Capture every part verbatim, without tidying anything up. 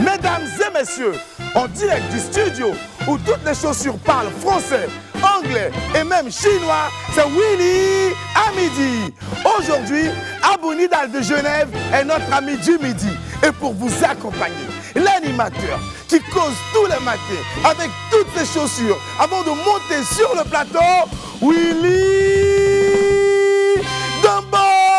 Mesdames et messieurs, en direct du studio où toutes les chaussures parlent français, anglais et même chinois, c'est Willy à midi. Aujourd'hui, Abou Nidal de Genève est notre ami du midi. Et pour vous accompagner, l'animateur qui cause tous les matins avec toutes ses chaussures avant de monter sur le plateau, Willy Dumbo.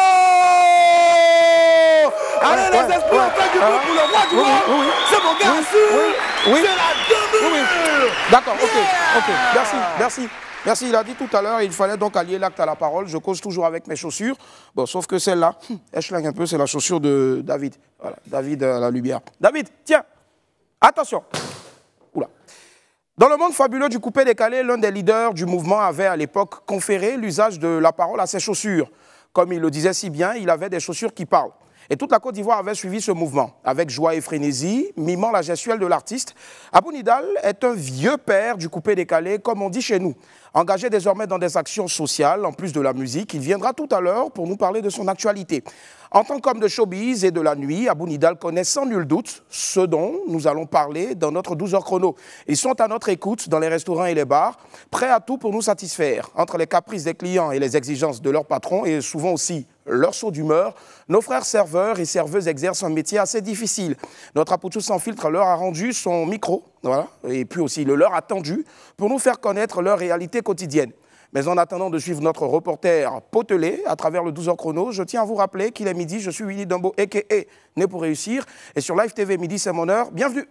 Allez les esprits, on fait du bruit pour le roi du roi. C'est mon gars, c'est la Dumbo. D'accord, ok, ok, merci, merci. Merci, il a dit tout à l'heure, il fallait donc allier l'acte à la parole. Je cause toujours avec mes chaussures. Bon, sauf que celle-là, elle schlingue un peu, c'est la chaussure de David. Voilà, David à la lumière. David, tiens, attention. Oula. Dans le monde fabuleux du coupé-décalé, l'un des leaders du mouvement avait à l'époque conféré l'usage de la parole à ses chaussures. Comme il le disait si bien, il avait des chaussures qui parlent. Et toute la Côte d'Ivoire avait suivi ce mouvement, avec joie et frénésie, mimant la gestuelle de l'artiste. Abou Nidal est un vieux père du coupé-décalé, comme on dit chez nous. Engagé désormais dans des actions sociales, en plus de la musique, il viendra tout à l'heure pour nous parler de son actualité. En tant qu'homme de showbiz et de la nuit, Abou Nidal connaît sans nul doute ce dont nous allons parler dans notre douze heures chrono. Ils sont à notre écoute dans les restaurants et les bars, prêts à tout pour nous satisfaire. Entre les caprices des clients et les exigences de leurs patrons, et souvent aussi leur saut d'humeur, nos frères serveurs et serveuses exercent un métier assez difficile. Notre Apoutou sans filtre leur a rendu son micro, voilà, et puis aussi le leur attendu, pour nous faire connaître leur réalité quotidienne. Mais en attendant de suivre notre reporter potelé à travers le douze heures chrono, je tiens à vous rappeler qu'il est midi, je suis Willy Dumbo, a k a. Né pour réussir. Et sur Live T V Midi, c'est mon heure. Bienvenue.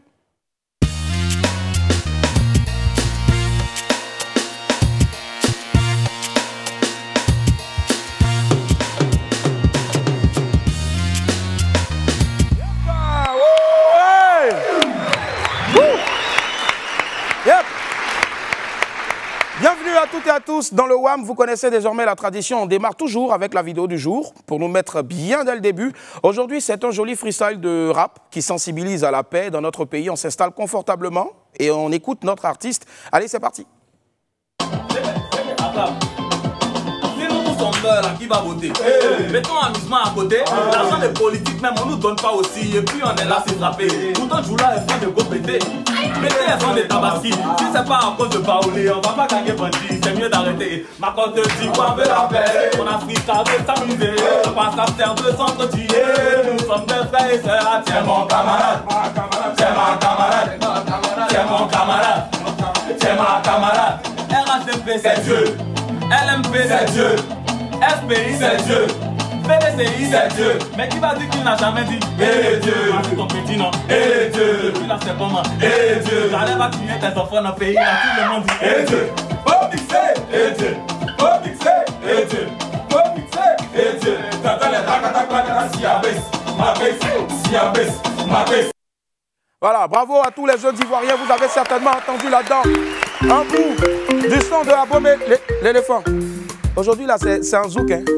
Bienvenue à toutes et à tous dans le W A M. Vous connaissez désormais la tradition. On démarre toujours avec la vidéo du jour pour nous mettre bien dès le début. Aujourd'hui, c'est un joli freestyle de rap qui sensibilise à la paix dans notre pays. On s'installe confortablement et on écoute notre artiste. Allez, c'est parti. Là, qui va voter. Hey. Mettons amusement à côté. Ah. L'argent des politiques, même on nous donne pas aussi. Et puis on est là, c'est frappé. Pourtant, joue là, elles sont de go péter. Mettez elles sont des tabaski. Si c'est pas à cause de Paoli, on va pas gagner bandit. C'est mieux d'arrêter. Ma compte dit qu'on veut la paix. On a pris ça veut s'amuser. On passe à faire de s'entretuer. Nous sommes des frères et sœurs. Tiens mon camarade. Tiens ma camarade. Tiens mon camarade. Tiens ma camarade. R H D P, c'est Dieu. L M P, c'est Dieu. S P I, c'est Dieu. P D C I, c'est Dieu. Mais qui va dire qu'il n'a jamais dit et Dieu. Vas-y ton petit nom. Et Dieu. Depuis là c'est comment. Et Dieu. J'allais à tuer tes enfants dans le pays. Là tout le monde dit et Dieu. Faut mixer. Et Dieu. Faut mixer. Et Dieu. Faut mixer. Et Dieu. T'entends les tac-tac-tac-tac. Si à baisse. Ma baisse. Si à baisse. Ma baisse. Voilà, bravo à tous les jeunes Ivoiriens. Vous avez certainement entendu là-dedans un bout du son de Abomé, l'éléphant. Aujourd'hui, là, c'est un zouk, hein.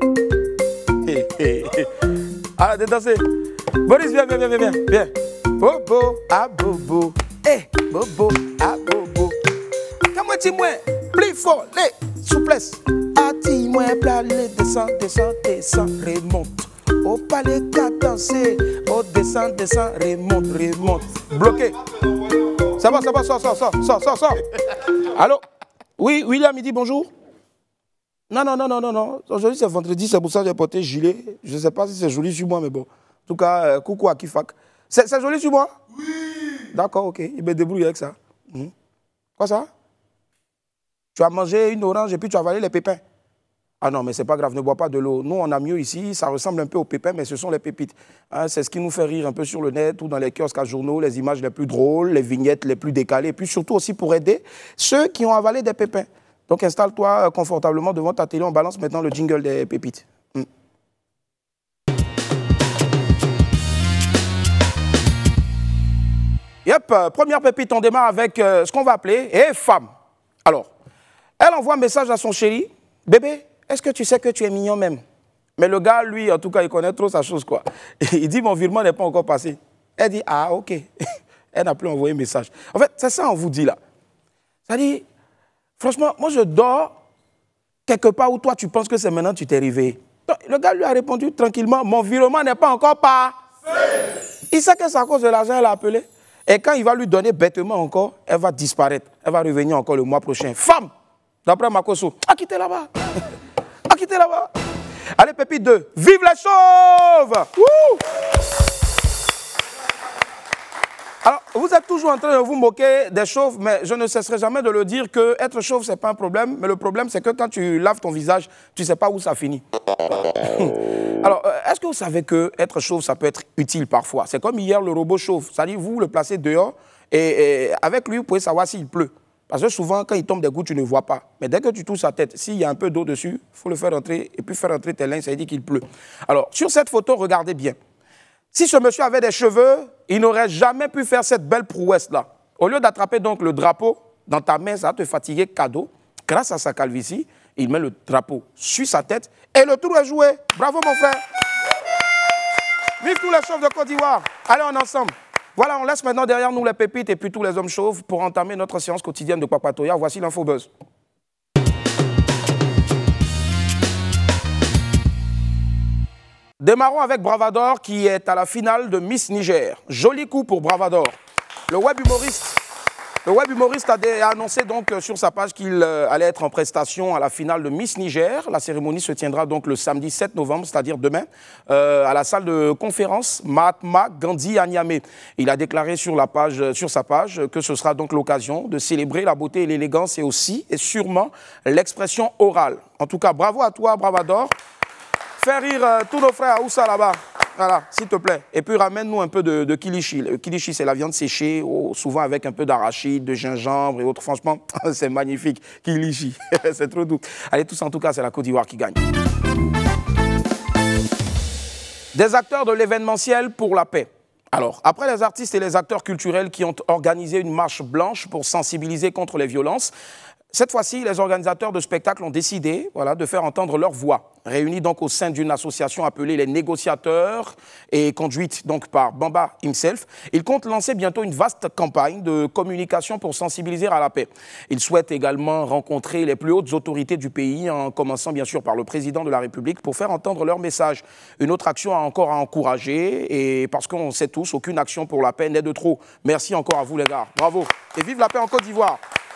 Allez, danser. Boris, viens, viens, viens, viens, viens. Bobo, à bobo. Eh, bobo, à bobo. Comment dis-moi, plus fort, les souplesse. Ah, dis-moi, plale, descend, descend, descend, remonte. Au palais, qu'à danser. Oh, descend, descend, remonte, remonte. Bloqué. Ça va, ça va, sors, sors, sors, sors, sors, sors. Allô? Oui, William, il dit bonjour. Non, non, non, non, non, non. Aujourd'hui, c'est vendredi, c'est pour ça que j'ai porté gilet. Je ne sais pas si c'est joli sur moi, mais bon. En tout cas, euh, coucou à Kifak. C'est joli sur moi? Oui. D'accord, ok. Il me débrouille avec ça. Mmh. Quoi ça? Tu as mangé une orange et puis tu as avalé les pépins. Ah non, mais c'est pas grave, ne bois pas de l'eau. Nous, on a mieux ici. Ça ressemble un peu aux pépins, mais ce sont les pépites. Hein, c'est ce qui nous fait rire un peu sur le net ou dans les kiosques à journaux, les images les plus drôles, les vignettes les plus décalées. Et puis surtout aussi pour aider ceux qui ont avalé des pépins. Donc installe-toi confortablement devant ta télé, on balance maintenant le jingle des pépites. Mm. Yep, euh, première pépite, on démarre avec euh, ce qu'on va appeler et femme. Alors, elle envoie un message à son chéri. Bébé, est-ce que tu sais que tu es mignon même? Mais le gars, lui, en tout cas, il connaît trop sa chose, quoi. Il dit, mon virement n'est pas encore passé. Elle dit, ah, ok. Elle n'a plus envoyé un message. En fait, c'est ça on vous dit là. Ça dit, franchement, moi je dors quelque part où toi tu penses que c'est maintenant que tu t'es réveillé. Le gars lui a répondu tranquillement, mon virement n'est pas encore passé. Il sait que c'est à cause de l'argent qu'elle a appelé. Et quand il va lui donner bêtement encore, elle va disparaître. Elle va revenir encore le mois prochain. Femme, d'après Makoso, à quitter là-bas. À quitter là-bas. Allez, Pépite deux. Vive les chauves! Wouh! Alors, vous êtes toujours en train de vous moquer des chauves, mais je ne cesserai jamais de le dire que être chauve, ce n'est pas un problème. Mais le problème, c'est que quand tu laves ton visage, tu ne sais pas où ça finit. Alors, est-ce que vous savez que être chauve, ça peut être utile parfois? C'est comme hier, le robot chauve. C'est-à-dire, vous le placez dehors et, et avec lui, vous pouvez savoir s'il pleut. Parce que souvent, quand il tombe des gouttes, tu ne vois pas. Mais dès que tu touches sa tête, s'il y a un peu d'eau dessus, il faut le faire entrer et puis faire entrer tes linges, ça veut dire qu'il pleut. Alors, sur cette photo, regardez bien. Si ce monsieur avait des cheveux, il n'aurait jamais pu faire cette belle prouesse-là. Au lieu d'attraper donc le drapeau dans ta main, ça va te fatiguer cadeau. Grâce à sa calvitie, il met le drapeau sur sa tête et le tour est joué. Bravo mon frère. Vive tous les chauves de Côte d'Ivoire. Allez, on est ensemble. Voilà, on laisse maintenant derrière nous les pépites et puis tous les hommes chauves pour entamer notre séance quotidienne de Papatoya. Voici l'info buzz. Démarrons avec Bravador qui est à la finale de Miss Niger. Joli coup pour Bravador. Le web humoriste, le web humoriste a, a annoncé donc sur sa page qu'il euh, allait être en prestation à la finale de Miss Niger. La cérémonie se tiendra donc le samedi sept novembre, c'est-à-dire demain, euh, à la salle de conférence Mahatma Gandhi à Niamey. Il a déclaré sur, la page, sur sa page que ce sera donc l'occasion de célébrer la beauté et l'élégance et aussi et sûrement l'expression orale. En tout cas, bravo à toi, Bravador. Fais rire euh, tous nos frères à Oussa là-bas. Voilà, s'il te plaît. Et puis ramène-nous un peu de, de kilichi. Le kilichi, c'est la viande séchée, oh, souvent avec un peu d'arachide, de gingembre et autres. Franchement, c'est magnifique. Kilichi, c'est trop doux. Allez, tous en tout cas, c'est la Côte d'Ivoire qui gagne. Des acteurs de l'événementiel pour la paix. Alors, après les artistes et les acteurs culturels qui ont organisé une marche blanche pour sensibiliser contre les violences, cette fois-ci, les organisateurs de spectacles ont décidé voilà, de faire entendre leur voix. Réunis donc au sein d'une association appelée les négociateurs et conduite donc par Bamba himself, ils comptent lancer bientôt une vaste campagne de communication pour sensibiliser à la paix. Ils souhaitent également rencontrer les plus hautes autorités du pays, en commençant bien sûr par le président de la République, pour faire entendre leur message. Une autre action encore à encourager, et parce qu'on sait tous, aucune action pour la paix n'est de trop. Merci encore à vous les gars, bravo. Et vive la paix en Côte d'Ivoire.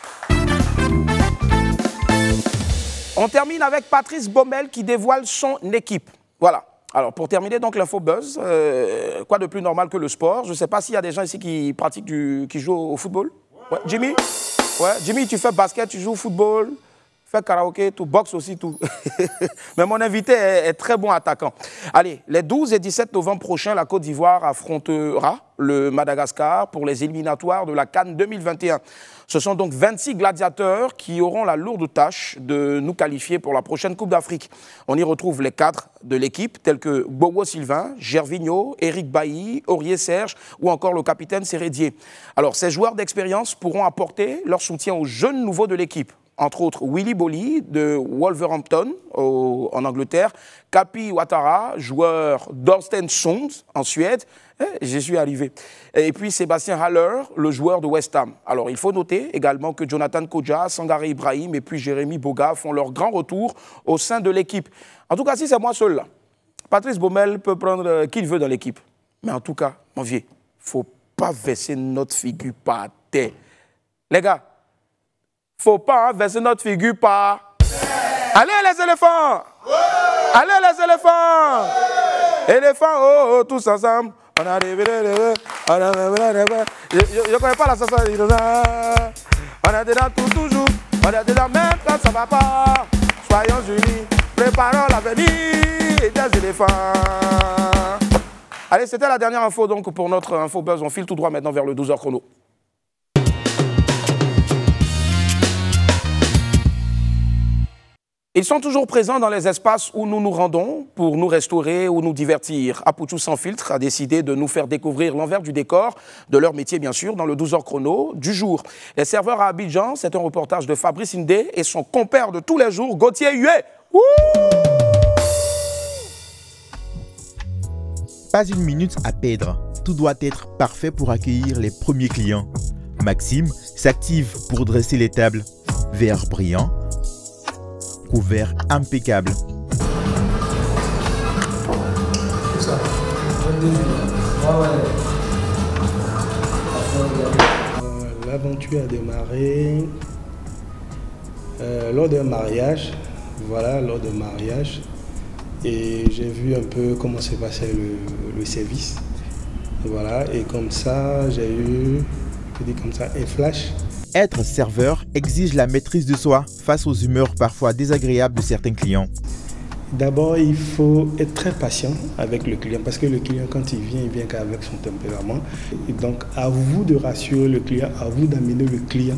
On termine avec Patrice Baumel qui dévoile son équipe. Voilà. Alors, pour terminer donc l'info buzz, euh, quoi de plus normal que le sport? Je ne sais pas s'il y a des gens ici qui pratiquent du, qui jouent au football. Ouais. Jimmy? Ouais. Jimmy, tu fais basket, tu joues au football, fais karaoké, tout, boxe aussi, tout. Mais mon invité est, est très bon attaquant. Allez, les douze et dix-sept novembre prochains, la Côte d'Ivoire affrontera le Madagascar pour les éliminatoires de la CAN deux mille vingt et un. Ce sont donc vingt-six gladiateurs qui auront la lourde tâche de nous qualifier pour la prochaine Coupe d'Afrique. On y retrouve les cadres de l'équipe tels que Bobo Sylvain, Gervinho, Eric Bailly, Aurier Serge ou encore le capitaine Sérédier. Alors ces joueurs d'expérience pourront apporter leur soutien aux jeunes nouveaux de l'équipe. Entre autres, Willy Bolly de Wolverhampton au, en Angleterre, Kapi Ouattara, joueur d'Orsten Sons en Suède, eh, j'y suis arrivé. Et puis Sébastien Haller, le joueur de West Ham. Alors il faut noter également que Jonathan Kodja, Sangaré Ibrahim et puis Jérémy Boga font leur grand retour au sein de l'équipe. En tout cas, si c'est moi seul là, Patrice Baumel peut prendre euh, qui il veut dans l'équipe. Mais en tout cas, mon vieux, il ne faut pas verser notre figure par terre. Les gars, faut pas hein, verser notre figure par... Allez les éléphants! Ouais! Allez les éléphants! Ouais! Éléphants, oh, oh, tous ensemble. On a des... Je ne connais pas la chanson. On a des dents tout toujours. On a des dents même quand ça va pas. Soyons unis, préparons l'avenir des éléphants. Allez, c'était la dernière info donc pour notre info buzz. On file tout droit maintenant vers le douze heures chrono. Ils sont toujours présents dans les espaces où nous nous rendons pour nous restaurer ou nous divertir. Apoutou Sans Filtre a décidé de nous faire découvrir l'envers du décor, de leur métier bien sûr, dans le douze heures chrono du jour. Les serveurs à Abidjan, c'est un reportage de Fabrice Indé et son compère de tous les jours, Gauthier Hué. Ouh! Pas une minute à perdre. Tout doit être parfait pour accueillir les premiers clients. Maxime s'active pour dresser les tables. Verre brillant. Couvert impeccable. C'est ça. L'aventure a démarré euh, lors d'un mariage, voilà, lors d'un mariage, et j'ai vu un peu comment se passait le, le service, voilà, et comme ça, j'ai eu, je dis comme ça, un flash. Être serveur exige la maîtrise de soi face aux humeurs parfois désagréables de certains clients. D'abord, il faut être très patient avec le client parce que le client, quand il vient, il vient qu'avec son tempérament. Et donc, à vous de rassurer le client, à vous d'amener le client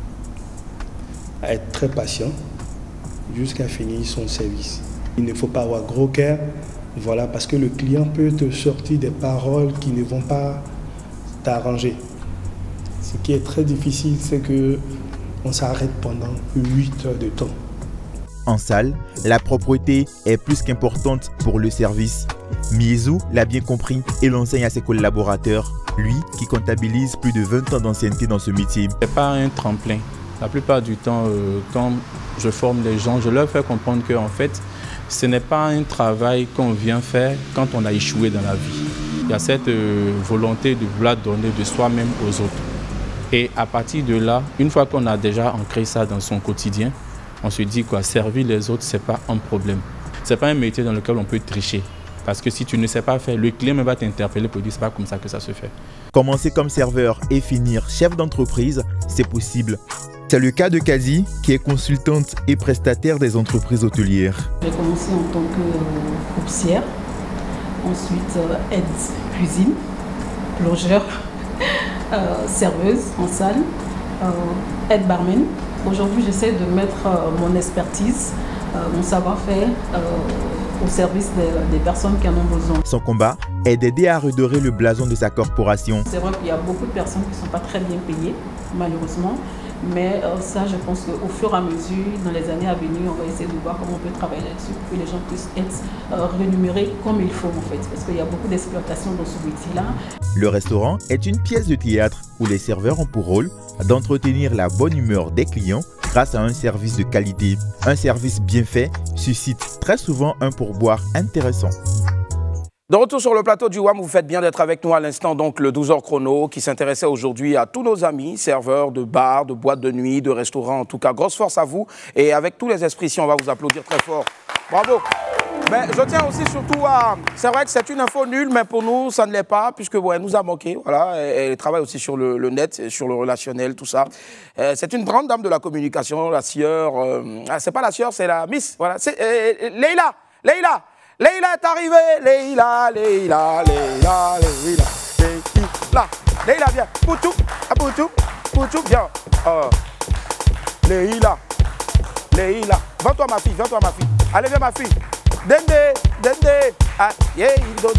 à être très patient jusqu'à finir son service. Il ne faut pas avoir gros cœur, voilà, parce que le client peut te sortir des paroles qui ne vont pas t'arranger. Ce qui est très difficile, c'est qu'on s'arrête pendant huit heures de temps. En salle, la propreté est plus qu'importante pour le service. Miezou l'a bien compris et l'enseigne à ses collaborateurs, lui qui comptabilise plus de vingt ans d'ancienneté dans ce métier. Ce n'est pas un tremplin. La plupart du temps, euh, quand je forme les gens, je leur fais comprendre que en fait, ce n'est pas un travail qu'on vient faire quand on a échoué dans la vie. Il y a cette euh, volonté de vouloir donner de soi-même aux autres. Et à partir de là, une fois qu'on a déjà ancré ça dans son quotidien, on se dit quoi, servir les autres, ce n'est pas un problème. Ce n'est pas un métier dans lequel on peut tricher. Parce que si tu ne sais pas faire, le client va t'interpeller pour dire c'est pas comme ça que ça se fait. Commencer comme serveur et finir chef d'entreprise, c'est possible. C'est le cas de Kazi, qui est consultante et prestataire des entreprises hôtelières. J'ai commencé en tant que coursière, ensuite euh, aide cuisine, plongeur, euh, serveuse en salle, euh, aide barman. Aujourd'hui, j'essaie de mettre euh, mon expertise, euh, mon savoir-faire euh, au service des, des personnes qui en ont besoin. Son combat est d'aider à redorer le blason de sa corporation. C'est vrai qu'il y a beaucoup de personnes qui ne sont pas très bien payées, malheureusement. Mais euh, ça, je pense qu'au fur et à mesure, dans les années à venir, on va essayer de voir comment on peut travailler là-dessus pour que les gens puissent être euh, rémunérés comme il faut en fait. Parce qu'il y a beaucoup d'exploitation dans ce métier-là. Le restaurant est une pièce de théâtre où les serveurs ont pour rôle d'entretenir la bonne humeur des clients grâce à un service de qualité. Un service bien fait suscite très souvent un pourboire intéressant. De retour sur le plateau du W A M, vous faites bien d'être avec nous à l'instant, donc le douze heures chrono qui s'intéressait aujourd'hui à tous nos amis, serveurs de bars, de boîtes de nuit, de restaurants. En tout cas, grosse force à vous. Et avec tous les esprits, on va vous applaudir très fort. Bravo. Mais je tiens aussi surtout à... C'est vrai que c'est une info nulle, mais pour nous, ça ne l'est pas, puisque bon, elle nous a manqué. Voilà. Elle travaille aussi sur le, le net, sur le relationnel, tout ça. Euh, c'est une grande dame de la communication, la sieur... Euh, ah, c'est pas la sieur, c'est la miss. Voilà. C'est euh, Leïla. Leïla. Leïla est arrivée, Leïla, Leïla, Leïla, Leïla, Leïla, Leïla, viens, Poutou, Poutou, Poutou, viens. Oh. Leïla, Leïla, vends-toi ma fille, vends-toi ma fille. Allez, viens ma fille. Dende, Dende, ah, yeah,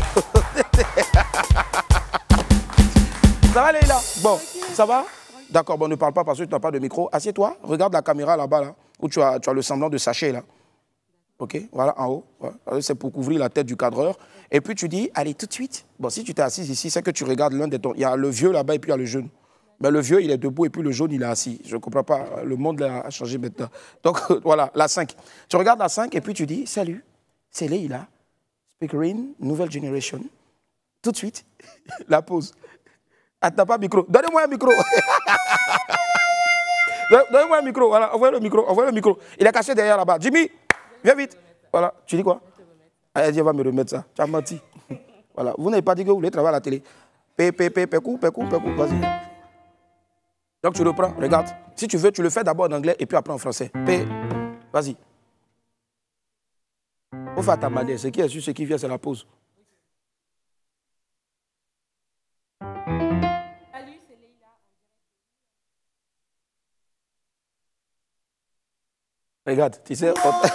ça va Leïla? Bon, ça va? D'accord, bon, ne parle pas parce que tu n'as pas de micro. Assieds-toi, regarde la caméra là-bas, là, où tu as, tu as le semblant de sachet, là. Ok, voilà, en haut. Voilà. C'est pour couvrir la tête du cadreur. Et puis tu dis, allez, tout de suite. Bon, si tu t'es assise ici, c'est que tu regardes l'un des... Il y a le vieux là-bas et puis il y a le jeune. Mais le vieux, il est debout et puis le jaune, il est assis. Je ne comprends pas. Le monde a changé maintenant. Donc, voilà, la cinq. Tu regardes la cinq et puis tu dis, salut, c'est Leïla, Speakerine, Nouvelle Generation. Tout de suite, la pause. Ah, t'as pas de micro. Donnez-moi un micro. Donnez-moi un micro. Voilà, envoyez le micro. Envoyez le micro. Il est caché derrière là-bas. Jimmy, viens vite. Voilà, tu dis quoi? Elle dit, va me remettre ça. Tu as menti. Voilà, vous n'avez pas dit que vous voulez travailler à la télé. P, P, P, pécou, pécou, pécou, vas-y. Donc tu reprends, regarde. Si tu veux, tu le fais d'abord en anglais et puis après en français. P, vas-y. Faut faire ta manière. Ce qui est sûr, ce qui vient, c'est la pause. Salut, c'est Leïla. Regarde, tu sais.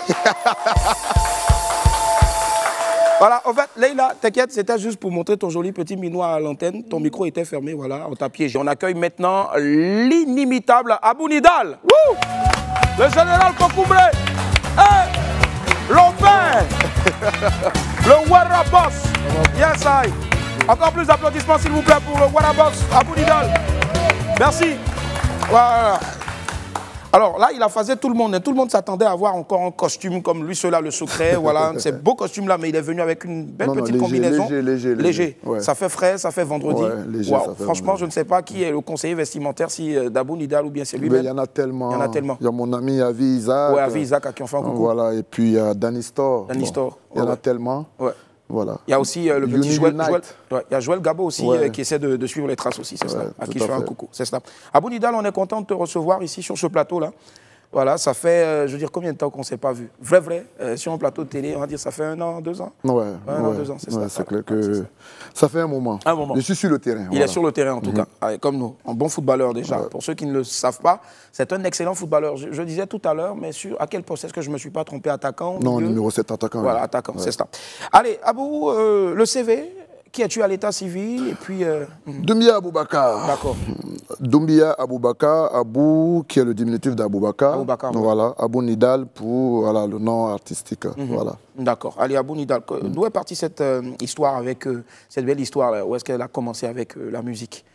Voilà, en fait, Leïla, t'inquiète, c'était juste pour montrer ton joli petit minois à l'antenne. Ton micro était fermé, voilà, on t'a piégé. On accueille maintenant l'inimitable Abou Nidal. Wouh! Le général Kokoumblé. Hey! L'enfer. Le Warabos. Yes, I. Encore plus d'applaudissements, s'il vous plaît, pour le Warabos, Abou Nidal. Merci. Voilà. Alors là, il a phasé tout le monde. Tout le monde s'attendait à avoir encore un costume comme lui, ceux-là, le secret. Voilà, ces beaux costumes-là, mais il est venu avec une belle non, petite non, léger, combinaison. Léger, léger, léger. léger. Ouais. Ça fait frais, ça fait vendredi. Ouais, léger, wow. ça fait Franchement, vendredi. je ne sais pas qui est le conseiller vestimentaire, si euh, Dabou Nidal ou bien c'est lui-même. Il y en a tellement. Il y en a tellement. Il y a mon ami Avi Isaac. Ouais, Avi Isaac à qui on fait un coucou. Voilà, et puis il y a Danny Store. Danny Bon, Store. il y en ouais. a tellement. Ouais. Voilà. Il y a aussi euh, le Uni petit Joël, Unite. Joël, ouais, il y a Joël Gabo aussi Ouais. euh, qui essaie de, de suivre les traces aussi, c'est Ouais, ça, à tout qui à je fais un fait. coucou, c'est ça. Abou Nidal, on est content de te recevoir ici sur ce plateau-là. Voilà, ça fait, euh, je veux dire, combien de temps qu'on ne s'est pas vu? Vrai, vrai, euh, sur un plateau de télé, on va dire, ça fait un an, deux ans? Ouais, un ouais, an, deux ans, c'est ouais, ça. c'est clair Ouais, c'est que ça. ça fait un moment. Un moment. Je suis sur le terrain. Il voilà. est sur le terrain en tout cas, Allez, comme nous, un bon footballeur déjà. Ouais. Pour ceux qui ne le savent pas, c'est un excellent footballeur. Je, je disais tout à l'heure, mais sur à quel poste est-ce que je ne me suis pas trompé, attaquant? Non, milieu numéro sept, attaquant. Voilà, ouais. attaquant, Ouais. c'est ça. Allez, Abou, euh, le C V, qui es-tu à l'état civil et puis... Euh... Doumbia Aboubakar. D'accord. Doumbia Aboubakar, Abou, qui est le diminutif d'Aboubakar. Aboubakar, ouais. Voilà, Abou Nidal pour voilà, le nom artistique. Voilà. D'accord. Allez, Abou Nidal, d'où est partie cette euh, histoire avec, euh, cette belle histoire là? Où est-ce qu'elle a commencé avec euh, la musique?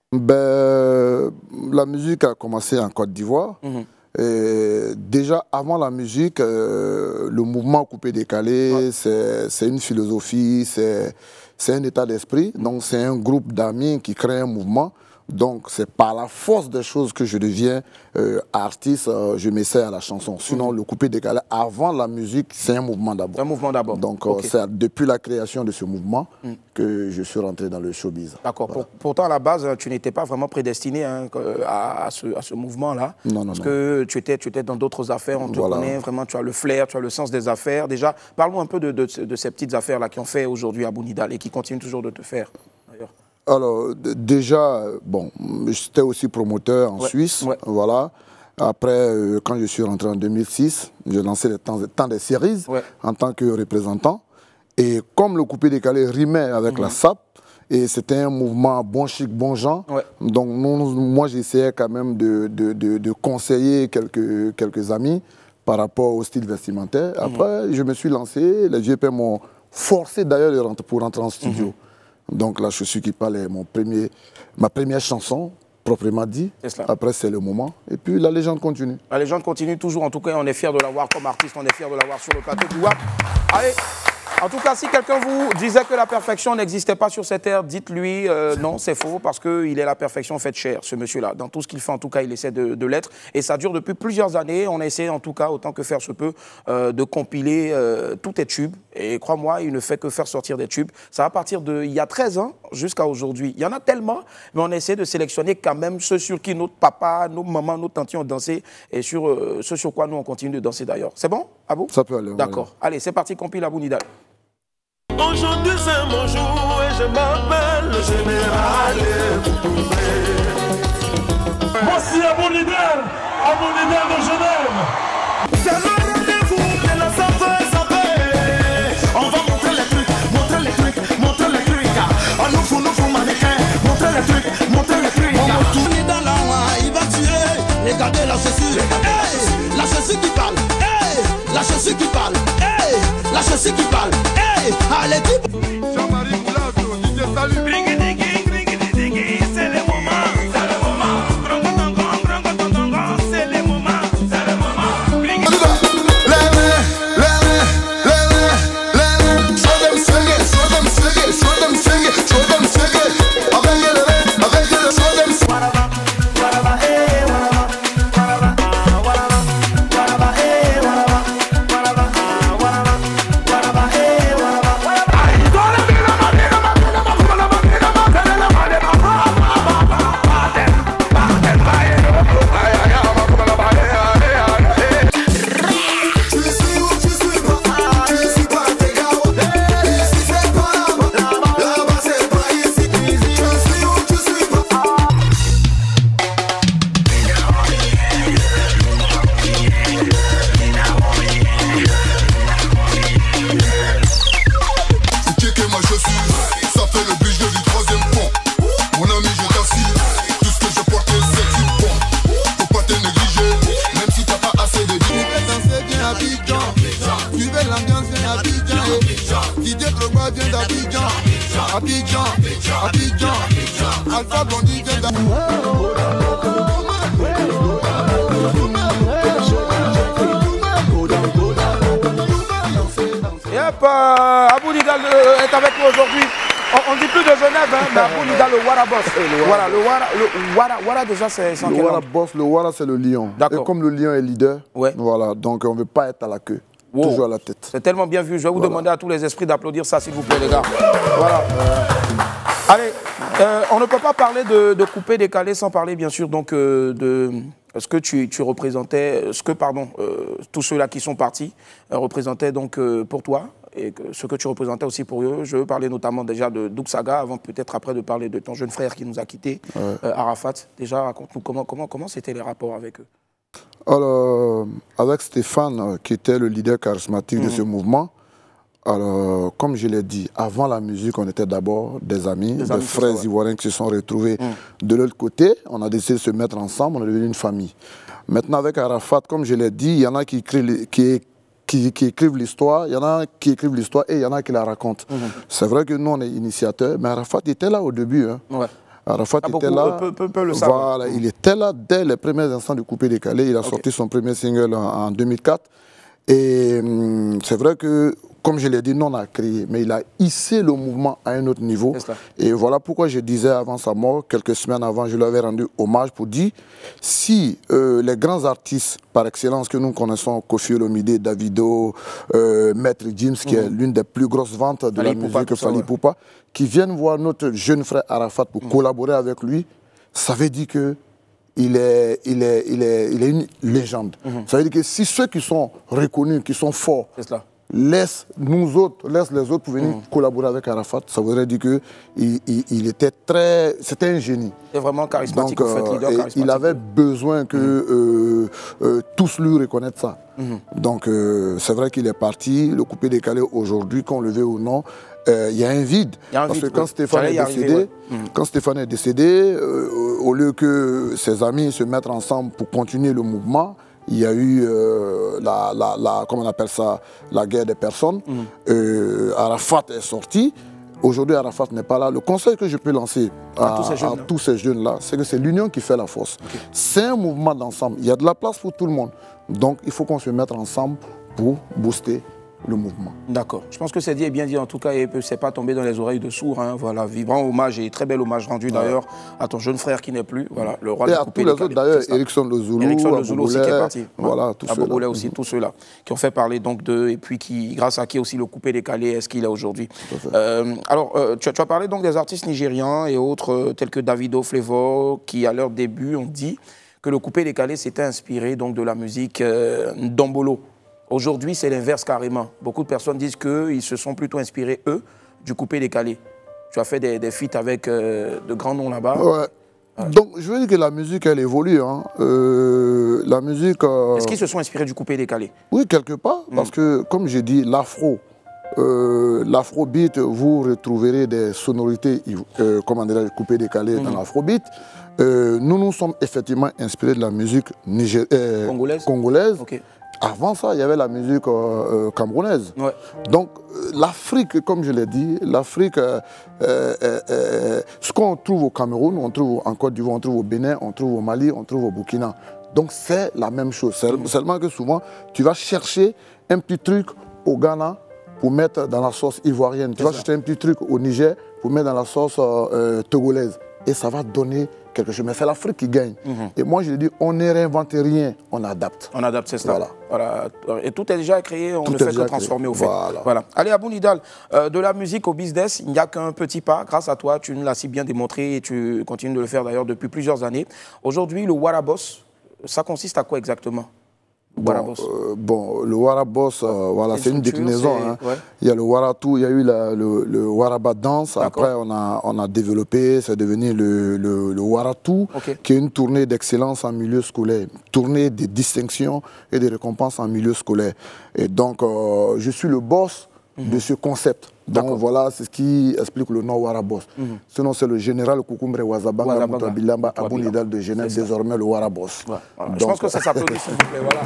Ben, la musique a commencé en Côte d'Ivoire. Mhm. Et déjà, avant la musique, euh, le mouvement coupé-décalé, Ouais. c'est c'est une philosophie, c'est c'est un état d'esprit. Donc, c'est un groupe d'amis qui crée un mouvement. Donc, c'est par la force des choses que je deviens euh, artiste, euh, je m'essaie à la chanson. Sinon, le coupé-décalé, avant la musique, c'est un mouvement d'abord. Un mouvement d'abord. Donc, euh, Ok. c'est depuis la création de ce mouvement que je suis rentré dans le showbiz. D'accord. Voilà. Pour- pourtant, à la base, tu n'étais pas vraiment prédestiné hein, que- à, à ce, à ce mouvement-là. Non, non, Parce non. que tu étais, tu étais dans d'autres affaires, on te Voilà. connaît vraiment, tu as le flair, tu as le sens des affaires. Déjà, parle-nous un peu de, de- de ces petites affaires-là qui ont fait aujourd'hui Abou Nidal et qui continuent toujours de te faire, d'ailleurs. Alors, d- déjà, euh, bon, j'étais aussi promoteur en Ouais, Suisse, ouais. voilà. Après, euh, quand je suis rentré en deux mille six, j'ai lancé le temps, temps des séries Ouais. en tant que représentant. Et comme le coupé-décalé rimait avec la S A P, et c'était un mouvement bon chic, bon genre, Ouais. donc nous- moi j'essayais quand même de, de, de- de conseiller quelques, quelques amis par rapport au style vestimentaire. Après, je me suis lancé, les G P m'ont forcé d'ailleurs de rentrer- pour rentrer en studio. Donc la chaussure qui parle est mon premier, ma première chanson, proprement dit. C'est cela. Après, c'est le moment. Et puis la légende continue. La légende continue toujours. En tout cas, on est fiers de l'avoir comme artiste. On est fiers de l'avoir sur le plateau du W A P. Allez, en tout cas, si quelqu'un vous disait que la perfection n'existait pas sur cette terre, dites-lui euh, non, c'est faux, parce qu'il est la perfection faite chair, ce monsieur-là. Dans tout ce qu'il fait, en tout cas, il essaie de, de l'être. Et ça dure depuis plusieurs années. On a essayé, en tout cas, autant que faire se peut, euh, de compiler euh, tous tes tubes. Et crois-moi, il ne fait que faire sortir des tubes. Ça va partir de il y a treize ans jusqu'à aujourd'hui. Il y en a tellement, mais on essaie de sélectionner quand même ceux sur qui notre papa, nos mamans, nos tantes ont dansé et sur euh, ceux sur quoi nous on continue de danser d'ailleurs. C'est bon, Abou? Ça peut aller. D'accord. Allez, c'est parti, compile Abou Nidal. Aujourd'hui c'est mon jour et je m'appelle le général Boutouré. Voici Abou Nidal, Abou Nidal de Genève. C'est le rendez-vous de la santé, santé. On va montrer les trucs, montrer les trucs, montrer les trucs. On nous fout, nous fout mannequin, montrer les trucs, montrer les trucs. Abou Nidal là, il va tuer. Regardez la chaussure, hey, la chaussure qui parle, hey, la chaussure qui parle, hey, la chaussure qui parle. Allez, Jean-Marie Moulato, D J Salut. Bringue, digui, bringue, digui, c'est le moment, c'est le moment. Brongo, tongo, brongo, tongo, c'est le moment, c'est le moment. Bringue. Abidjan, Abidjan, Alpha Blondy vient d'Abidjan. Euh, Abou Nidal euh, est avec nous aujourd'hui. On ne dit plus de Genève, hein, mais Abou Nidal, le Wara Boss. Voilà, le Wara, le Wara, Wara déjà, c'est en Le quelle Wara langue? Boss, le Wara, c'est le lion. Et comme le lion est leader, ouais. voilà, donc on ne veut pas être à la queue, wow. toujours à la tête. C'est tellement bien vu. Je vais vous voilà. demander à tous les esprits d'applaudir ça, s'il vous plaît, les gars. Voilà. Euh... Allez, euh, on ne peut pas parler de, de coupé décalé sans parler, bien sûr, donc euh, de ce que tu, tu représentais, ce que, pardon, euh, tous ceux-là qui sont partis euh, représentaient donc euh, pour toi. Et que ce que tu représentais aussi pour eux. Je veux parler notamment déjà de Doug Saga, avant peut-être après de parler de ton jeune frère qui nous a quittés, ouais. euh, Arafat. Déjà, raconte-nous comment comment comment c'était les rapports avec eux. Alors, avec Stéphane, qui était le leader charismatique mmh. de ce mouvement, alors, comme je l'ai dit, avant la musique, on était d'abord des amis, des, des amis frères ça, ouais. ivoiriens qui se sont retrouvés mmh. de l'autre côté. On a décidé de se mettre ensemble, on est devenu une famille. Maintenant, avec Arafat, comme je l'ai dit, il y en a qui écrivent... Qui, Qui, qui écrivent l'histoire, il y en a qui écrivent l'histoire et il y en a qui la racontent. Mmh. C'est vrai que nous, on est initiateurs, mais Arafat était là au début. Hein. Ouais. Arafat ah, était là, peu, peu, peu le voilà, mmh. il était là dès les premiers instants du coupé décalé. Il a okay. sorti son premier single en, en deux mille quatre. Et hum, c'est vrai que, comme je l'ai dit, non, on a créé, mais il a hissé le mouvement à un autre niveau. Et voilà pourquoi je disais avant sa mort, quelques semaines avant, je lui avais rendu hommage pour dire, si euh, les grands artistes par excellence que nous connaissons, Koffi Olomide, Davido, euh, Maître Gims, qui mmh. est l'une des plus grosses ventes de Fali la Poupa, musique, Fali Poupa, qui viennent voir notre jeune frère Arafat pour mmh. collaborer avec lui, ça veut dire que Il est, il, est, il, est, il est une légende. Mmh. Ça veut dire que si ceux qui sont reconnus, qui sont forts, laissent nous autres, laissent les autres pour venir mmh. collaborer avec Arafat, ça voudrait dire qu'il il, il était très... C'était un génie. C'est vraiment charismatique, donc, en fait, leader charismatique. Il avait besoin que mmh. euh, euh, tous lui reconnaissent ça. Mmh. Donc euh, c'est vrai qu'il est parti, le coupé décalé aujourd'hui, qu'on le veut ou non, il euh, y a un vide. Y a un parce vide, que quand, oui. Stéphane est décédé, arriver, ouais. mmh. quand Stéphane est décédé, euh, au lieu que ses amis se mettent ensemble pour continuer le mouvement, il y a eu euh, la, la, la, comment on appelle ça, la guerre des personnes. Mmh. Euh, Arafat est sorti. Aujourd'hui, Arafat n'est pas là. Le conseil que je peux lancer à, à, tous, ces jeunes, à tous ces jeunes-là, c'est que c'est l'union qui fait la force. Okay. C'est un mouvement d'ensemble. Il y a de la place pour tout le monde. Donc, il faut qu'on se mette ensemble pour booster le mouvement. D'accord. Je pense que c'est dit et bien dit en tout cas, et c'est pas tombé dans les oreilles de sourds. Hein. Voilà, vibrant hommage et très bel hommage rendu ouais. d'ailleurs à ton jeune frère qui n'est plus. Voilà, le roi et de à tous les autres d'ailleurs, Erickson Le Zoulou, Erickson Le Zoulou aussi qui est parti. Voilà, tous ceux-là. Abogolais aussi, tous ceux-là qui ont fait parler donc d'eux et puis qui, grâce à qui aussi le coupé décalé est ce qu'il est aujourd'hui. Euh, alors, euh, tu, tu as parlé donc des artistes nigérians et autres euh, tels que Davido, Flavor, qui à leur début ont dit que le coupé décalé s'était inspiré donc de la musique euh, Ndombolo. Aujourd'hui, c'est l'inverse carrément. Beaucoup de personnes disent qu'ils se sont plutôt inspirés, eux, du coupé décalé. Tu as fait des, des feats avec euh, de grands noms là-bas. Ouais. Ouais. Donc, je veux dire que la musique, elle évolue. Hein. Euh, la musique... Euh... Est-ce qu'ils se sont inspirés du coupé décalé? Oui, quelque part. Mm. Parce que, comme j'ai dit, l'afro, euh, l'afrobeat, vous retrouverez des sonorités, euh, comment dire, coupé décalé mm. dans l'afrobeat. Euh, nous nous sommes effectivement inspirés de la musique niger... euh, congolaise. congolaise. Okay. Avant ça, il y avait la musique euh, camerounaise. Ouais. Donc, euh, l'Afrique, comme je l'ai dit, l'Afrique, euh, euh, euh, ce qu'on trouve au Cameroun, on trouve en Côte d'Ivoire, on trouve au Bénin, on trouve au Mali, on trouve au Burkina. Donc, c'est la même chose. Mmh. Seulement que souvent, tu vas chercher un petit truc au Ghana pour mettre dans la sauce ivoirienne. Tu vas ça. chercher un petit truc au Niger pour mettre dans la sauce euh, togolaise. Et ça va donner quelque chose. Mais c'est l'Afrique qui gagne. Mmh. Et moi, je dis, on ne réinvente rien, on adapte. On adapte, c'est ça. Voilà. Voilà. Et tout est déjà créé, on tout ne fait que transformer créé. au fait. Voilà. Voilà. Allez, Abou Nidal, euh, de la musique au business, il n'y a qu'un petit pas. Grâce à toi, tu nous l'as si bien démontré et tu continues de le faire d'ailleurs depuis plusieurs années. Aujourd'hui, le Wara Boss, ça consiste à quoi exactement? Bon, euh, bon, le Wara Boss, euh, voilà, c'est une déclinaison. Hein. Ouais. Il y a le Waratou, il y a eu la, le, le Waraba Dance. Après, on a, on a développé, c'est devenu le, le, le Waratou, okay. qui est une tournée d'excellence en milieu scolaire, tournée de distinction et de récompenses en milieu scolaire. Et donc, euh, je suis le boss mm-hmm. de ce concept. Donc voilà, c'est ce qui explique le nom Wara Boss. Mm-hmm. Sinon, c'est le général Koukoumbre Wazabanga Moutabilamba Abou Nidal de Genève, désormais le Wara Boss. Ouais. Voilà. Donc, je pense que ça s'applaudit, s'il vous plaît. Voilà.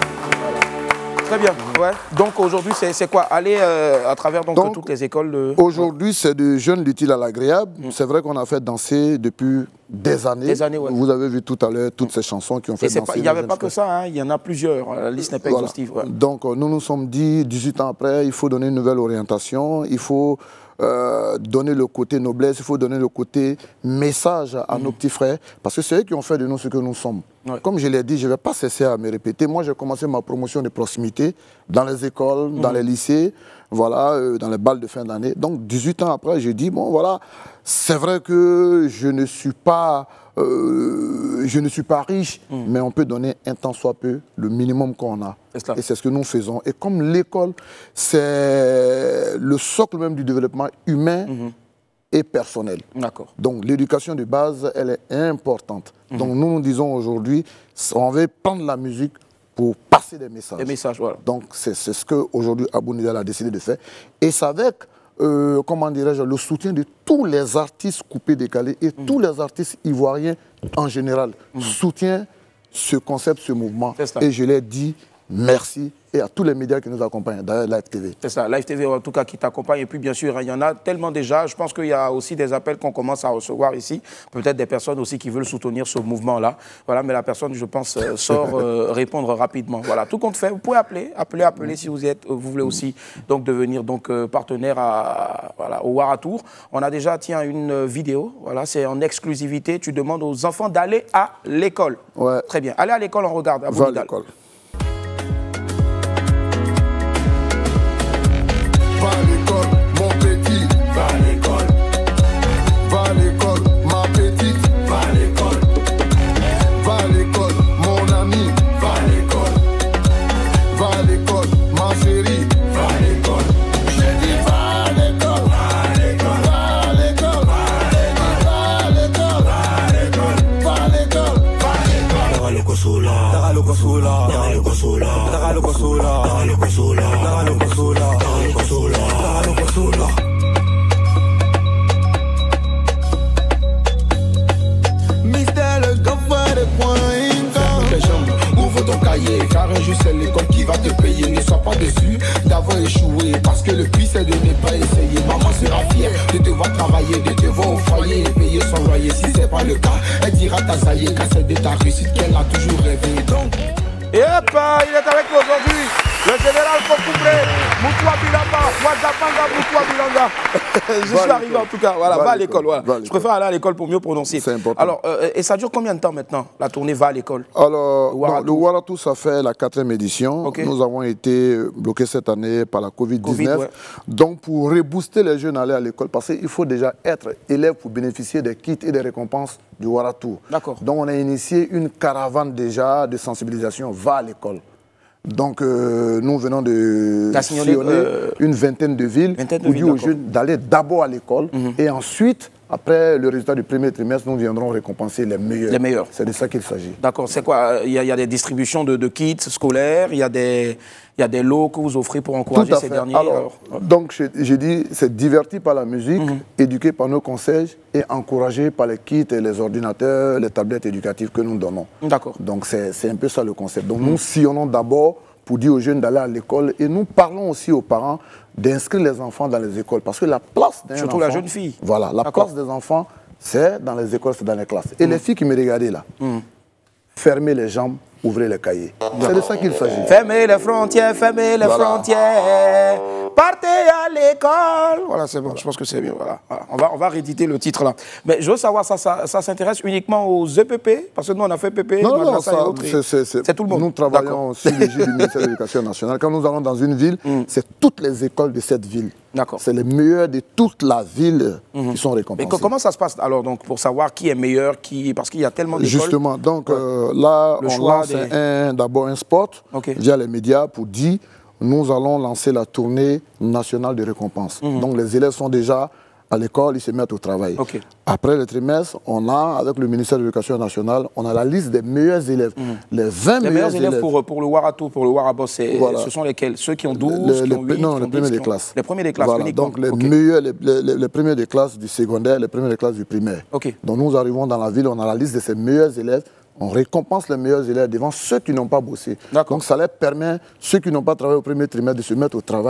Très bien. Ouais. Donc aujourd'hui, c'est quoi? Aller euh, à travers donc, donc, toutes les écoles de... Aujourd'hui, c'est de jeunes l'utile à l'agréable. Mm. C'est vrai qu'on a fait danser depuis des années. Des années, ouais. Vous avez vu tout à l'heure toutes ces chansons qui ont fait danser. Il n'y avait pas que ça, hein, il y en a plusieurs. La liste n'est pas Voilà. exhaustive. Ouais. Donc, nous nous sommes dit, dix-huit ans après, il faut donner une nouvelle orientation, il faut euh, donner le côté noblesse, il faut donner le côté message à mmh. nos petits frères, parce que c'est eux qui ont fait de nous ce que nous sommes. Ouais. Comme je l'ai dit, je ne vais pas cesser à me répéter. Moi, j'ai commencé ma promotion de proximité dans les écoles, mmh. dans les lycées, voilà, euh, dans les balles de fin d'année. Donc, dix-huit ans après, je dis, bon, voilà, c'est vrai que je ne suis pas... Euh, je ne suis pas riche, mmh. mais on peut donner un tant soit peu le minimum qu'on a. Et c'est ce que nous faisons. Et comme l'école, c'est le socle même du développement humain mmh. et personnel. Donc l'éducation de base, elle est importante. Mmh. Donc nous nous disons aujourd'hui, on va prendre la musique pour passer des messages. Des messages, voilà. Donc c'est ce qu'aujourd'hui Abou Nidal a décidé de faire. Et c'est avec... Euh, comment dirais-je, le soutien de tous les artistes coupés décalés et mmh. tous les artistes ivoiriens en général mmh. soutiennent ce concept, ce mouvement. Et je l'ai dit, merci. Et à tous les médias qui nous accompagnent, d'ailleurs Live T V. C'est ça, Live T V en tout cas qui t'accompagne. Et puis bien sûr, il y en a tellement déjà. Je pense qu'il y a aussi des appels qu'on commence à recevoir ici. Peut-être des personnes aussi qui veulent soutenir ce mouvement-là. Voilà, mais la personne, je pense, euh, sort euh, répondre rapidement. Voilà, tout compte fait, vous pouvez appeler, appeler, appeler si vous êtes, vous voulez aussi donc devenir donc euh, partenaire à, voilà, au Waratour. On a déjà, tiens, une vidéo. Voilà, c'est en exclusivité. Tu demandes aux enfants d'aller à l'école. Ouais. Très bien. Allez à l'école, on regarde. Va à l'école. Va à l'école, mon petit, va à l'école. Va à l'école, ma petite, va à l'école. Va à l'école, mon ami, va à l'école. Va à l'école, ma chérie, va à l'école. J'ai dit va à l'école, va à l'école, va à l'école, va à l'école, va à l'école, va à l'école, va à l'école. Dagalo kosula, dagalo kosula, dagalo kosula, dagalo kosula, dagalo kosula, dagalo kosula. Mister le gaffeur de point. Ferme tes jambes, ouvre ton cahier, car un jour c'est l'école qui va te payer. Ne sois pas déçu d'avoir échoué, parce que le but c'est de ne pas essayer. Maman sera fière de te voir travailler, de te voir au foyer et payer son loyer. Si c'est pas le cas, elle dira ta saillée, car c'est de ta réussite qu'elle a toujours rêvé. Donc et hop, il est avec nous aujourd'hui, le général Kokoubré, Moutoua Bilamba, Ouadzapanga Moutoua Bilanga. Je suis arrivé en tout cas, voilà, va, va à l'école. Voilà. Je préfère aller à l'école pour mieux prononcer. C'est important. Alors, euh, et ça dure combien de temps maintenant, la tournée va à l'école? Alors, Waratour. Non, le Waratour, ça fait la quatrième édition. Okay. Nous avons été bloqués cette année par la Covid dix-neuf. COVID, ouais. Donc, pour rebooster les jeunes à aller à l'école, parce qu'il faut déjà être élève pour bénéficier des kits et des récompenses du Waratour. D'accord. Donc, on a initié une caravane déjà de sensibilisation, va à l'école. Donc, euh, nous venons de sillonner euh, une vingtaine de villes vingtaine de pour dire aux jeunes d'aller d'abord à l'école mm-hmm. et ensuite, après le résultat du premier trimestre, nous viendrons récompenser les meilleurs. Les meilleurs. C'est de ça qu'il s'agit. D'accord. C'est quoi? Il y, y a des distributions de, de kits scolaires, il y a des... Il y a des lots que vous offrez pour encourager ces derniers. Alors, alors... Donc, j'ai dit, c'est diverti par la musique, mm-hmm. éduqué par nos conseils et encouragé par les kits et les ordinateurs, les tablettes éducatives que nous donnons. D'accord. Donc, c'est un peu ça le concept. Donc, mm-hmm. nous sillonnons d'abord pour dire aux jeunes d'aller à l'école et nous parlons aussi aux parents d'inscrire les enfants dans les écoles. Parce que la place d'un enfant... Surtout la jeune fille. Voilà, la place des enfants, c'est dans les écoles, c'est dans les classes. Et mm-hmm. les filles qui me regardaient là, mm-hmm. fermez les jambes, ouvrez les cahiers. C'est de ça qu'il s'agit. Fermez les frontières, fermez les voilà. frontières, partez à l'école. Voilà, c'est bon, voilà. Je pense que c'est bien. Voilà. Voilà. On va, on va rééditer le titre là. Mais je veux savoir, ça, ça, ça s'intéresse uniquement aux E P P? Parce que nous, on a fait P P, non, non, c'est tout le monde. Nous travaillons sous l'égide du ministère de l'Éducation nationale. Quand nous allons dans une ville, mm. c'est toutes les écoles de cette ville. C'est les meilleurs de toute la ville mm-hmm. qui sont récompensés. Et comment ça se passe alors donc, pour savoir qui est meilleur, qui... parce qu'il y a tellement d'écoles? Justement, donc ouais. euh, là, le on lance des... d'abord un spot okay. via les médias pour dire nous allons lancer la tournée nationale de récompense. Mm-hmm. Donc les élèves sont déjà à l'école, ils se mettent au travail. Okay. Après le trimestre, on a, avec le ministère de l'Éducation nationale, on a la liste des meilleurs élèves. Mmh. Les vingt les meilleurs, meilleurs élèves, élèves. Pour, pour le Waratour, pour le Warabos, voilà. Ce sont lesquels? Ceux qui ont douze, les, qui ont huit, non, qui les ont premiers dix, des ont... classes. Les premiers des classes, voilà. uniquement. Donc les, okay. meilleurs, les, les, les premiers des classes du secondaire, les premiers des classes du primaire. Okay. Donc nous arrivons dans la ville, on a la liste de ces meilleurs élèves. On récompense les meilleurs élèves devant ceux qui n'ont pas bossé. Donc ça leur permet, ceux qui n'ont pas travaillé au premier trimestre, de se mettre au travail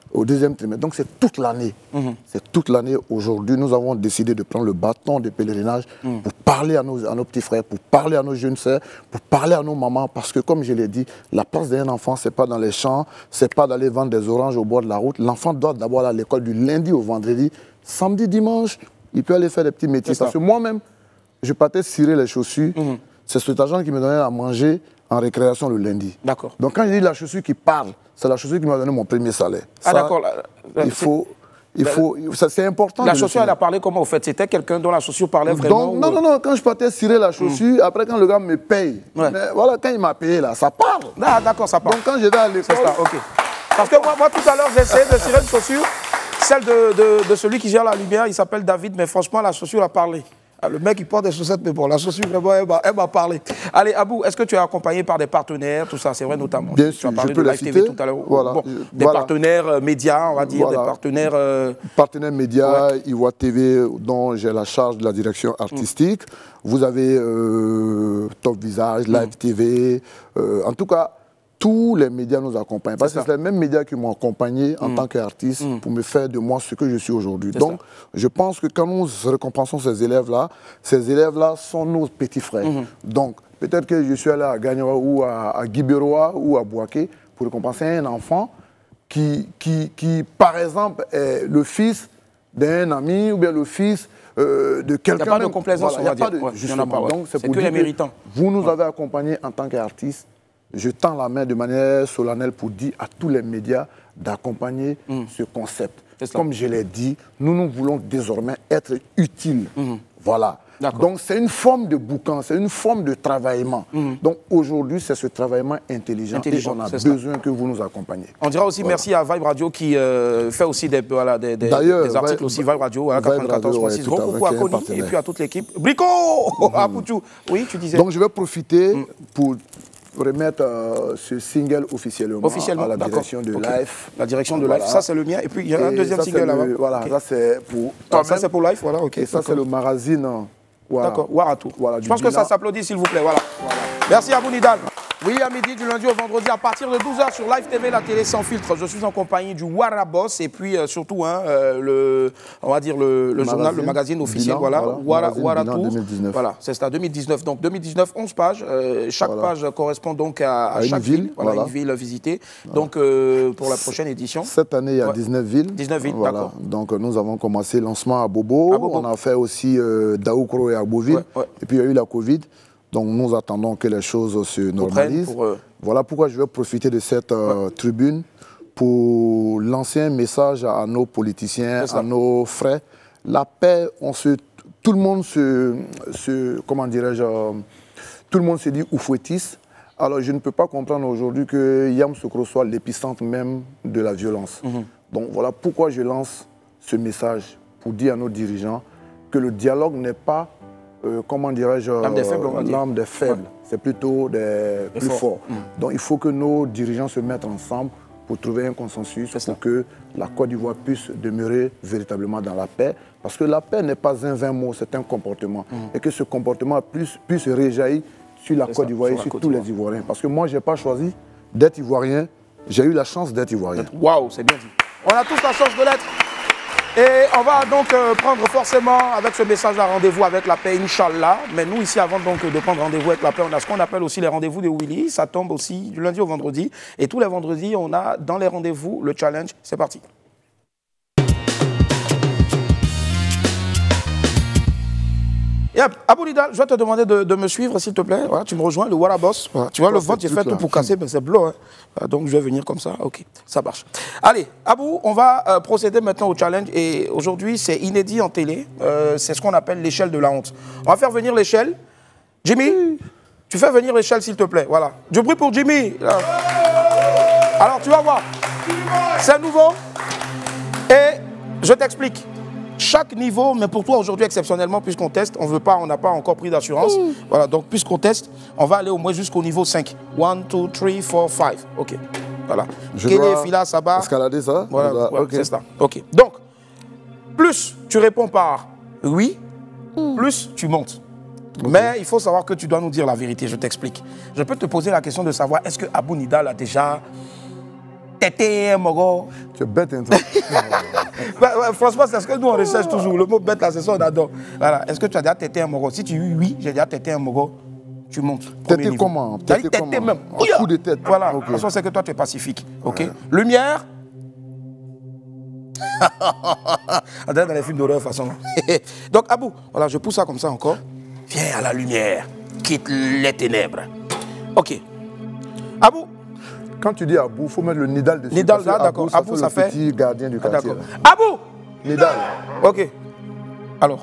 au deuxième trimestre. Donc c'est toute l'année. Mm-hmm. C'est toute l'année. Aujourd'hui, nous avons décidé de prendre le bâton de pèlerinage mm. pour parler à nos, à nos petits frères, pour parler à nos jeunes sœurs, pour parler à nos mamans. Parce que comme je l'ai dit, la place d'un enfant, ce n'est pas dans les champs, ce n'est pas d'aller vendre des oranges au bord de la route. L'enfant doit d'abord aller à l'école du lundi au vendredi. Samedi, dimanche, il peut aller faire des petits métiers. Parce que moi-même, je partais cirer les chaussures. Mm-hmm. C'est cet argent qui me donnait à manger en récréation le lundi. D'accord. Donc quand je dis la chaussure qui parle, c'est la chaussure qui m'a donné mon premier salaire. Ah d'accord. Il faut, il faut, c'est important. La chaussure, elle a parlé comment au fait? C'était quelqu'un dont la chaussure parlait vraiment? Donc, non, non, non, quand je partais cirer la chaussure, mmh. après quand le gars me paye, ouais. mais voilà, quand il m'a payé là, ça parle. Ah d'accord, ça parle. Donc quand j'étais à l'école... C'est ça, ok. Parce que moi, moi tout à l'heure, j'ai essayé de cirer une chaussure, celle de, de, de celui qui gère la lumière, il s'appelle David, mais franchement, la chaussure a parlé. Le mec, il porte des chaussettes, mais bon, la chaussure, vraiment, elle m'a parlé. Allez, Abou, est-ce que tu es accompagné par des partenaires, tout ça? C'est vrai, notamment. Bien sûr, tu as parlé je peux de Live T V tout à l'heure. Voilà. Bon, des voilà. partenaires euh, médias, on va dire, voilà. des partenaires... Euh... Partenaires médias, ouais. Ivoire T V, dont j'ai la charge de la direction artistique. Mmh. Vous avez euh, Top Visage, Live mmh. T V, euh, en tout cas... Tous les médias nous accompagnent. Parce que c'est les mêmes médias qui m'ont accompagné en mmh. tant qu'artiste mmh. pour me faire de moi ce que je suis aujourd'hui. Donc, ça. je pense que quand nous récompensons ces élèves-là, ces élèves-là sont nos petits frères. Mmh. Donc, peut-être que je suis allé à Gagnoa ou à, à Guibéroa ou à Bouaké pour récompenser un enfant qui, qui, qui, par exemple, est le fils d'un ami ou bien le fils euh, de quelqu'un. Il n'y a pas de complaisance, voilà, on va dire. De, ouais, justement, pas, ouais. Donc, c'est que les méritants. Vous nous ouais. avez accompagnés en tant qu'artiste. Je tends la main de manière solennelle pour dire à tous les médias d'accompagner mmh. ce concept. Comme je l'ai dit, nous, nous voulons désormais être utiles. Mmh. Voilà. Donc c'est une forme de boucan, c'est une forme de travaillement. Mmh. Donc aujourd'hui, c'est ce travaillement intelligent, intelligent et on a besoin ça. que vous nous accompagniez. On dira aussi voilà. merci à Vibe Radio qui euh, fait aussi des, voilà, des, des, des articles Vibe, aussi. Vibe Radio, voilà, quatre-vingt-quatorze point six. Gros coucou à Connie et puis à toute l'équipe. Brico mmh. à Poutou. Oui, tu disais. Donc je vais profiter mmh. pour... remettre euh, ce single officiellement, officiellement à la direction de okay. Life. La direction de voilà. Life, ça c'est le mien. Et puis il y a et un deuxième single là-bas. Voilà, okay. ça c'est pour... Ah, ça c'est pour Life, voilà, ok. Et ça c'est le magazine... Voilà. D'accord, Waratou. Voilà, je pense bilan. que ça s'applaudit s'il vous plaît, voilà. voilà. Merci à vous Nidal. Oui, à midi, du lundi au vendredi, à partir de douze heures sur Live T V, la télé sans filtre. Je suis en compagnie du Waraboss et puis euh, surtout, hein, euh, le, on va dire le, le journal, le magazine officiel, bilan, voilà, voilà Waratou. Voilà, c'est ça, deux mille dix-neuf. Donc deux mille dix-neuf, onze pages. Euh, chaque voilà. page correspond donc à, à, à chaque ville, ville, voilà, voilà. une ville visitée. Voilà. Donc euh, pour la prochaine édition. Cette année, il y a ouais. dix-neuf villes. dix-neuf villes, voilà. d'accord. Donc nous avons commencé le lancement à Bobo. à Bobo. On a fait aussi euh, Daoukro et Aboville. Ouais, ouais. Et puis il y a eu la Covid. Donc nous attendons que les choses se normalisent. Pour, euh... Voilà pourquoi je vais profiter de cette euh, ouais. tribune pour lancer un message à, à nos politiciens, à nos frères. La paix, on se, tout le monde se, se comment dirais-je, euh, tout le monde se dit oufouettis. Alors je ne peux pas comprendre aujourd'hui que Yamoussoukro soit l'épicentre même de la violence. Mm-hmm. Donc voilà pourquoi je lance ce message pour dire à nos dirigeants que le dialogue n'est pas Euh, comment dirais-je, l'arme des faibles, on va dire. L'arme des faibles. Ouais. C'est plutôt des plus forts. Mmh. Donc il faut que nos dirigeants se mettent ensemble pour trouver un consensus pour ça. que la Côte d'Ivoire puisse demeurer véritablement dans la paix. Parce que la paix n'est pas un vain mot, c'est un comportement. Mmh. Et que ce comportement puisse, puisse réjaillir sur la Côte d'Ivoire et sur, sur tous les Ivoiriens. Parce que moi, je n'ai pas choisi d'être Ivoirien, j'ai eu la chance d'être Ivoirien. Waouh, c'est bien dit. On a tous la chance de l'être. Et on va donc euh, prendre forcément avec ce message-là rendez-vous avec la paix, Inch'Allah. Mais nous, ici, avant donc de prendre rendez-vous avec la paix, on a ce qu'on appelle aussi les rendez-vous de Willy. Ça tombe aussi du lundi au vendredi. Et tous les vendredis, on a dans les rendez-vous le challenge. C'est parti. Et Abou Nidal, je vais te demander de, de me suivre, s'il te plaît. Voilà, tu me rejoins, le Waraboss. Voilà, tu vois, le ventre, j'ai fait tout pour casser, mais c'est bleu. Hein. Donc, je vais venir comme ça. OK, ça marche. Allez, Abou, on va euh, procéder maintenant au challenge. Et aujourd'hui, c'est inédit en télé. Euh, c'est ce qu'on appelle l'échelle de la honte. On va faire venir l'échelle. Jimmy, tu fais venir l'échelle, s'il te plaît. Voilà. Du bruit pour Jimmy. Là. Alors, tu vas voir. C'est nouveau. Et je t'explique. Chaque niveau, mais pour toi aujourd'hui exceptionnellement, puisqu'on teste, on veut pas, on n'a pas encore pris d'assurance. Mmh. Voilà, donc puisqu'on teste, on va aller au moins jusqu'au niveau cinq. un, deux, trois, quatre, cinq. OK. Voilà. Je Kélé, dois Fila, Saba. Escalader ça. Voilà, voilà okay. C'est ça. OK. Donc, plus tu réponds par oui, mmh. plus tu montes. Okay. Mais il faut savoir que tu dois nous dire la vérité, je t'explique. Je peux te poser la question de savoir, est-ce que Abou Nidal a déjà tété mogo. Tu es bête, hein, toi. bah, ouais, franchement, c'est ce que nous on recherche toujours. Le mot bête là, c'est ça, on adore. Voilà. Est-ce que tu as déjà tété un mogo? Si tu dis oui, j'ai déjà tété un mogo, tu montes. Tété comment? Tété comment? Même. Un coup de tête. Voilà. Okay. De toute façon, c'est que toi, tu es pacifique. Ok. Ouais. Lumière. On dirait dans les films d'horreur, de toute façon. Donc, Abou, voilà, je pousse ça comme ça encore. Viens à la lumière. Quitte les ténèbres. Ok. Abou. Quand tu dis Abou, il faut mettre le Nidal dessus. Nidal, là, d'accord. Abou, ça, Abou, ça fait le fait. petit gardien du quartier. Ah, Abou. Nidal. Ok. Alors.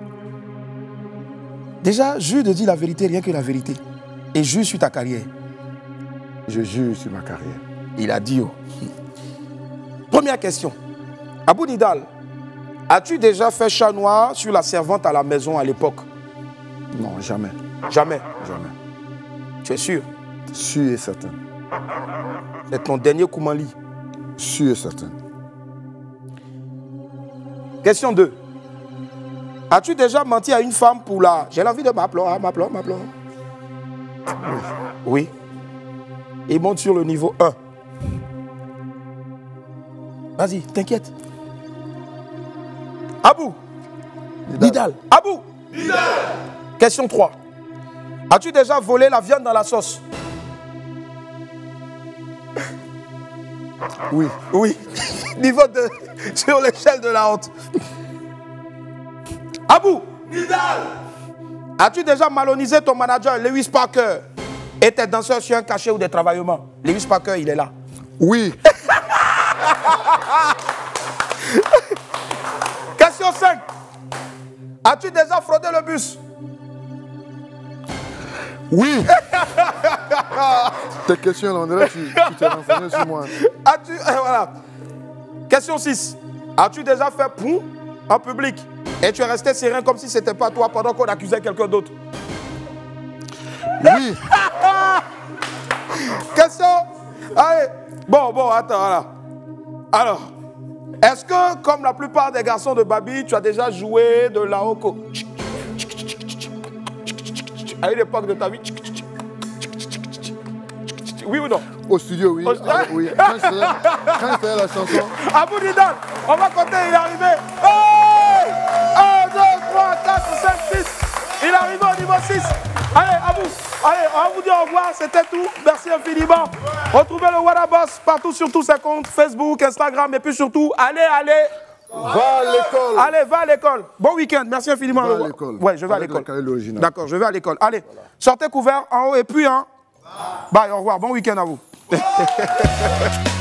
Déjà, jure de dire la vérité, rien que la vérité. Et jure sur ta carrière. Je jure sur ma carrière. Il a dit. Oh. Première question. Abou Nidal, as-tu déjà fait chat noir sur la servante à la maison à l'époque? Non, jamais. Jamais? Jamais. Tu es sûr? Sûr et certain. C'est ton dernier Koumali? Sûr et certain. Question deux. As-tu déjà menti à une femme pour la... J'ai l'envie de m'appeler, hein, m'appeler, m'appeler. Oui. Oui. Il monte sur le niveau un. Vas-y, t'inquiète. Abou. Nidal. Nidal. Abou. Nidal. Question trois. As-tu déjà volé la viande dans la sauce? Oui. Oui. Niveau de... sur l'échelle de la honte. Abou. Nidal. As-tu déjà malonisé ton manager, Lewis Parker, et tes danseurs sur un cachet ou des travaillements? Lewis Parker, il est là. Oui. Question cinq. As-tu déjà fraudé le bus? Oui. Tes questions, là, on dirait que tu tu t'es renseigné sur moi. As-tu... Euh, voilà. Question six. As-tu déjà fait poum en public et tu es resté serein comme si ce n'était pas toi pendant qu'on accusait quelqu'un d'autre? Oui. Question... Allez. Bon, bon, attends, voilà. Alors, est-ce que, comme la plupart des garçons de Babi, tu as déjà joué de la hoko? À une époque de ta vie? Oui ou non? Au studio, oui. Au... Ah, oui. Quand je faisais, quand je faisais la chanson. Abou Nidal, on va compter, il est arrivé. Hey! un, deux, trois, quatre, cinq, six. Il est arrivé au niveau six. Allez, Abou, allez, on va vous dire au revoir, c'était tout. Merci infiniment. Retrouvez le Wadaboss partout sur tous ses comptes, Facebook, Instagram, et puis surtout, allez, allez. Va à l'école. Allez, va à l'école. Bon week-end, merci infiniment. Va à l'école. Ouais, je vais à l'école. D'accord, je vais à l'école. Allez, sortez couvert en haut et puis, hein. Bye, au revoir. Bon week-end à vous.